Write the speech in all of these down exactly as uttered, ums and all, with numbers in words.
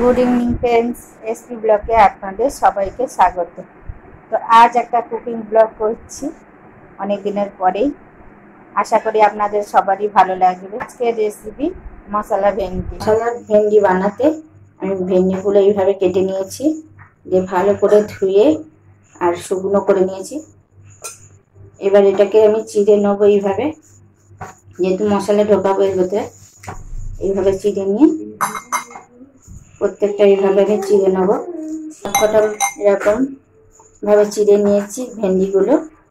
Good evening friends, SP ব্লগে আপনাদের সবাইকে স্বাগত। তো আজ একটা কুকিং ব্লগ করছি অনেক দিনের পরেই। আশা করি আপনাদের সবারই ভালো লাগবে। আজকের রেসিপি মশলা ভেন্ডি। মশলা ভেন্ডি বানাতে আমি ভেন্ডিগুলো এইভাবে কেটে নিয়েছি, দিয়ে ভালো করে ধুয়ে আর শুকনো করে নিয়েছি। এবার এটাকে আমি চিড়ে নেবো এইভাবে, যেহেতু মশলা ঢোকাবো এর ভেতরে। এইভাবে চিড়ে নিয়ে প্রত্যেকটা এইভাবে আমি চিড়ে নেবো। সবকটা এরকম ভাবে চিড়ে নিয়েছি ভেন্ডিগুলো,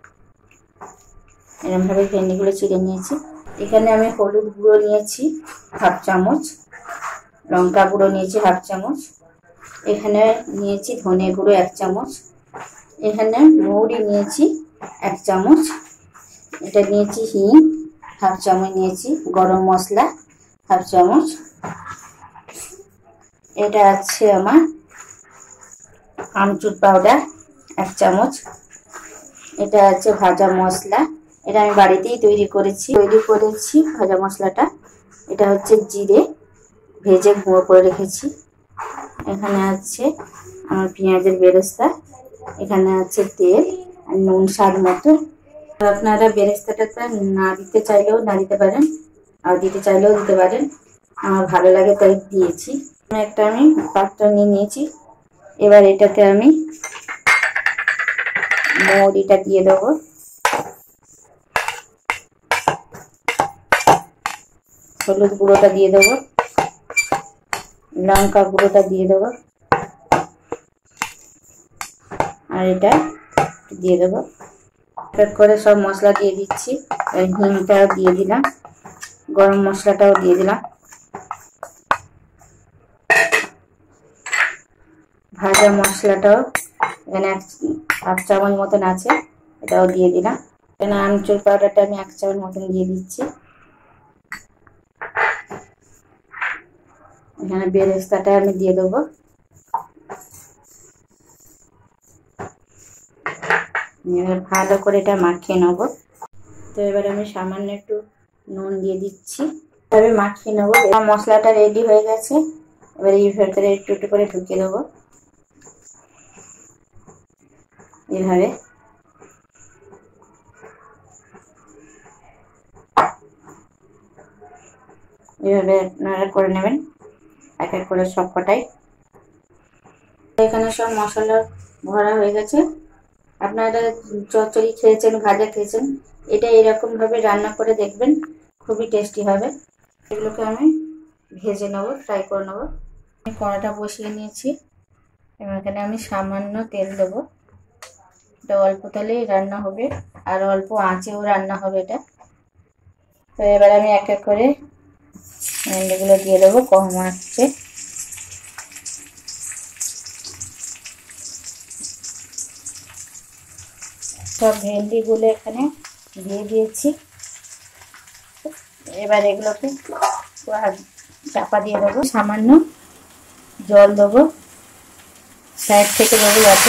এরকম ভাবে ভেন্ডিগুলো চিড়ে নিয়েছি। এখানে আমি হলুদ গুঁড়ো নিয়েছি হাফ চামচ, লঙ্কা গুঁড়ো নিয়েছি হাফ চামচ, এখানে নিয়েছি ধনে গুঁড়ো এক চামচ, এখানে মৌরি নিয়েছি এক চামচ, এটা নিয়েছি হিং হাফ চামচ নিয়েছি, গরম মশলা হাফ চামচ, এটা আছে আমার আমচুর পাউডার এক চামচ, এটা আছে ভাজা মশলা, এটা আমি বাড়িতেই তৈরি করেছি তৈরি করেছি ভাজা মশলাটা। এটা হচ্ছে জিরে ভেজে গুঁড়ো করে রেখেছি। এখানে আছে আমার পেঁয়াজের বেরেস্তা, এখানে আছে তেল আর নুন স্বাদ মতো। আপনারা বেরেস্তাটা না দিতে চাইলেও না দিতে পারেন, আর দিতে চাইলেও দিতে পারেন, আমার ভালো লাগে তাই দিয়েছি। একটা আমি পাত্র নিয়ে নিয়েছি, এবার এটাতে আমি মৌরিটা দিয়ে দেবো, হলুদ গুঁড়োটা দিয়ে দেবো, লঙ্কা গুঁড়োটা দিয়ে দেবো, আর এটা দিয়ে দেবো। এক করে সব মশলা দিয়ে দিচ্ছি, হিংটাও দিয়ে দিলাম, গরম মশলাটাও দিয়ে দিলাম, ভাজা মশলাটাও এখানে এক হাফ চামচ মতন আছে, এটাও দিয়ে দিলাম। এখানে আমচুর পাউডারটা আমি এক চামচ মতন দিয়ে দিচ্ছি। এখানে বেরেস্তাটা আমি দিয়ে দেবো, এবার ভালো করে এটা মাখিয়ে নেব। তো এবার আমি সামান্য একটু নুন দিয়ে দিচ্ছি, এভাবে মাখিয়ে নেবো। মশলাটা রেডি হয়ে গেছে, এবার এই ভেতরে একটু একটু করে ঢুকিয়ে দেবো এইভাবে। এইভাবে আপনারা করে নেবেন এক এক করে সব কটাই। এখানে সব মশলা ভরা হয়ে গেছে। আপনারা চচ্চড়ি খেয়েছেন, ভাজা খেয়েছেন, এটা এরকম ভাবে রান্না করে দেখবেন, খুবই টেস্টি হবে। এগুলোকে আমি ভেজে নেবো, ফ্রাই করে নেবো। আমি কড়াটা বসিয়ে নিয়েছি, এবং এখানে আমি সামান্য তেল দেবো। এটা অল্প তেলেই রান্না হবে আর অল্প আঁচেও রান্না হবে এটা। তো এবার আমি এক এক করে ভেন্ডিগুলো দিয়ে দেবো কম আঁচে। সব ভেন্ডিগুলো এখানে দিয়ে দিয়েছি। এবার এগুলোকে চাপা দিয়ে দেবো, সামান্য জল দেবো সাইড থেকে দেবো যাতে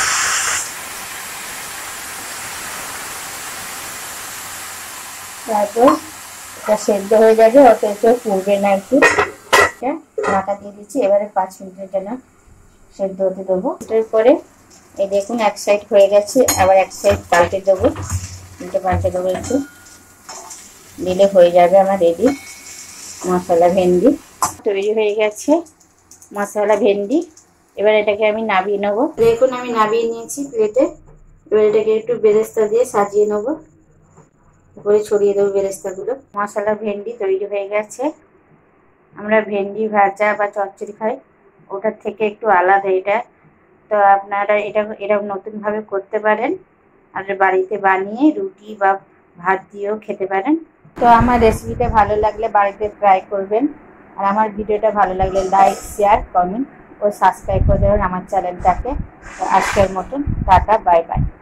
তারপর এটা সেদ্ধ হয়ে যাবে, অথচ পুড়বে না একটু। ঢাকা দিয়ে দিচ্ছি, এবারে পাঁচ মিনিটের জন্য সেদ্ধ হতে দেবো। এটার পরে এই দেখুন এক সাইড হয়ে গেছে, আবার এক সাইড পাল্টে দেবো, দুটো পাল্টে দেবো, একটু দিলে হয়ে যাবে আমার রেডি মশলা ভেন্ডি। তৈরি হয়ে গেছে মশলা ভেন্ডি। এবার এটাকে আমি নামিয়ে নেবো। দেখুন আমি নামিয়ে নিয়েছি প্লেটে। এবার এটাকে একটু বেরেস্তা দিয়ে সাজিয়ে নেবো, উপরে ছড়িয়ে দেবো বেরেস্তাগুলো। মশলা ভেন্ডি তৈরি হয়ে গেছে। আমরা ভেন্ডি ভাজা বা চচ্চড়ি খাই, ওটার থেকে একটু আলাদা এটা। তো আপনারা এটা এরকম নতুনভাবে করতে পারেন, আর বাড়িতে বানিয়ে রুটি বা ভাত দিয়েও খেতে পারেন। তো আমার রেসিপিটা ভালো লাগলে বাড়িতে ট্রাই করবেন, আর আমার ভিডিওটা ভালো লাগলে লাইক শেয়ার কমেন্ট ও সাবস্ক্রাইব করে দেবেন আমার চ্যানেলটাকে। আজকের মতন টাটা, বাই বাই।